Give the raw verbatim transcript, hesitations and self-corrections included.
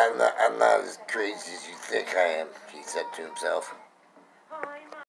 I'm not, I'm not as crazy as you think I am, he said to himself.